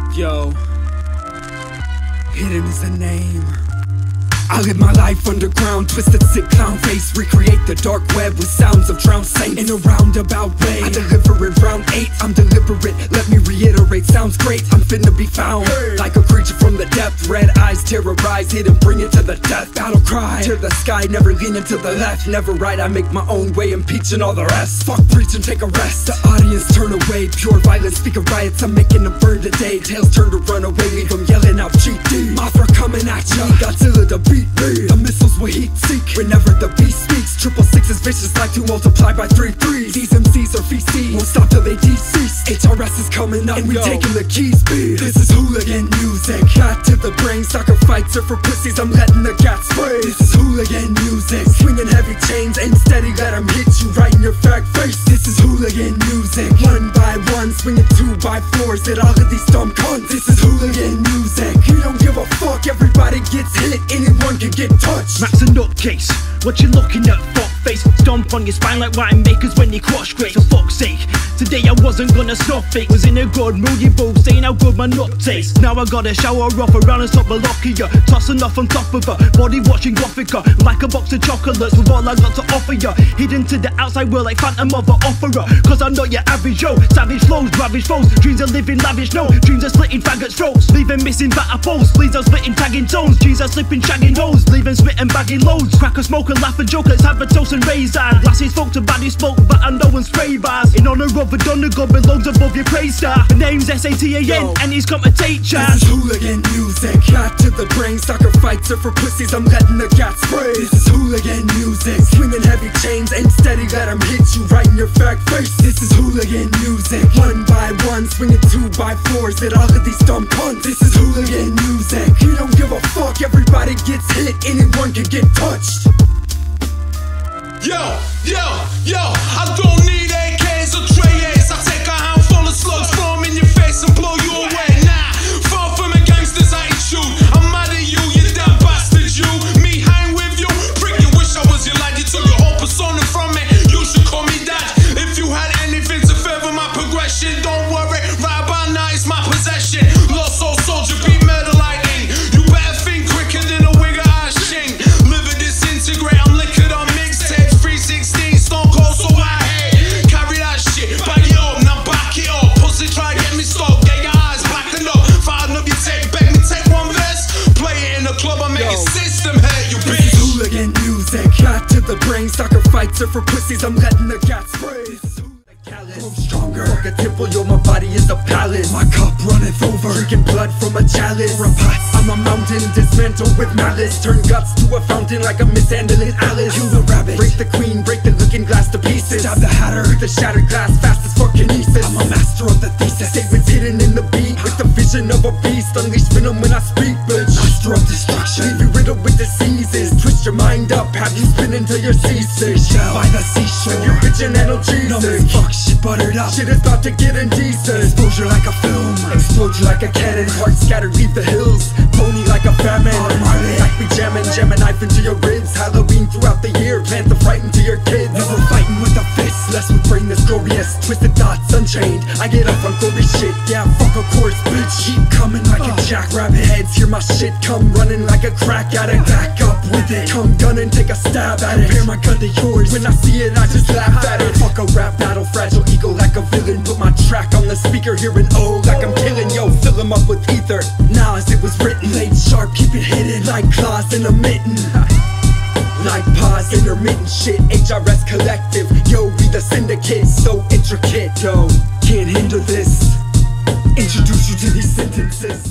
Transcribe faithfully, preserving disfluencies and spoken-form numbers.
Yo, Hidden is the name. I live my life underground, twisted sick clown face. Recreate the dark web with sounds of drowned saints. In a roundabout way, I deliver it round eight. I'm deliberate, let me reiterate, sounds great. I'm finna be found, hey. Like a creature from the depth. Red eyes terrorize, hidden, bring it to the death. Battle cry, tear the sky, never leaning to the left. Never right, I make my own way, impeaching all the rest. Fuck preach and take a rest. The audience turn away, pure violence, speak of riots. I'm making a burn today. Tails turn to run away, leave them yelling out G D. Mothra coming at ya, Godzilla the beat. The missiles will heat seek whenever the beast speaks. Triple six is vicious, like to multiply by three threes. These M Cs are feasting, won't stop till they decease. H R S is coming up, and we taking the keys. Beat. This is hooligan music, hot to the brain. Soccer fights are for pussies, I'm letting the gat spray. This is hooligan music, swinging heavy chains, aim steady, let them hit you right in your fat face. This is hooligan music, one by one, swinging two by fours at all of these dumb cunts. This is hooligan music, we don't give a fuck, everybody gets hit, anyone can get touched. Max a nutcase, what you looking at, fuck face? Stomp on your spine like wine makers when you crush grapes. For fuck's sake, today I wasn't gonna snuff it. Was in a good mood, you both saying how good my nut tastes. Now I gotta shower off around and stop a lock of ya, tossing off on top of her, body watching Gothica, like a box of chocolates with all I got to offer ya. Hidden to the outside world like Phantom of the Opera, cause I'm not your average Joe. Savage flows, ravage foes, dreams of living lavish, no. Dreams of splitting faggots' throats, leaving missing batter poles. Please I'm splitting tagging tones, dreams of slipping shagging hoes, leaving spitting bagging loads. Crack a smoke and laugh and joke, let's have a toast and raise on. Lasses folk to baddies smoke, but I know and spray bars. In honor of a Underworld with loads above your praise star. The name's S A T A N and he's come to take charge. This is hooligan music, hot to the brain. Soccer fights are for pussies, I'm letting the gat spray. This is hooligan music, swinging heavy chains, aim steady, let them hit you right in your fat face. This is hooligan music, one by one, swinging two by fours at all of these dumb cunts. This is hooligan music, you don't give a fuck, everybody gets hit, anyone can get touched. Yo, yo, yo, I don't need A Ks or Trey's. I take a handful of slugs, throw them in your face and blow you away. Nah, far from a gangster's attitude. I'm mad at you, you damn bastard, you. Me hang with you, prick, you wish I was your lad. You took your whole persona from me, you should call me dad. If you had anything to further my progression, don't worry, right about now it's my possession. Lost soul soldier, beat murder lightning. You better think quicker than a wigger ass ching. Liver disintegrate, I'm liquored on mixtape. three sixteen, stone cold, so I hate. Carry that shit, bag it up, now back it up. Pussy try get me stopped, get your eyes backing up. Firing up your tape, beg me take one verse. Play it in the club, I make your system hurt, you bitch. This is hooligan music, hot to the brain. Soccer fights are for pussies, I'm letting the gat spray. This is I'm stronger, fuck a temple, yo, my body is a palace. My cup runneth over, drinking blood from a chalice. Or a pot, I'm a mountain, dismantled with malice. Turn guts to a fountain like a mishandling Alice. Kill the rabbit, break the queen, break the looking glass to pieces. Stab the hatter with the shattered glass, fast as fuck kinesis. I'm a master of the thesis, statements hidden in the beat. With the vision of a beast, unleash venom when I speak, bitch. Master of destruction, leave you riddled with diseases. Twist your mind up, have you spinning till you're seasick. By the seashore, you're bitching analgesic. Fuck shit buttered up, shit is about to get indecent. Exposure like a film, explode you like a cannon. Heart scattered, leave the hills, phony like a famine. Like we jamming, jam a knife into your ribs. Halloween throughout the year, plant the fright into your kids. Never fighting with a fist, less with brain that's glorious. Twisted thoughts unchained, I get up on gory shit. Yeah, fuck a course, bitch. Keep coming like a jackrabbit. Heads hear my shit, come running like a crack addict. Back up with it, come gunning, take a stab at it. Compare my gun to yours, when I see it I just laugh at it. Fuck a rap battle, fragile ego like a villain. Put my track on the speaker, hearing oh like I'm killing. Yo, fill him up with ether, now as it was written. Blade sharp, keep it hidden, like claws in a mitten. Like pause, intermittent shit, H R S collective. Yo, we the syndicate, so intricate. Yo, can't hinder this, introduce you to these sentences.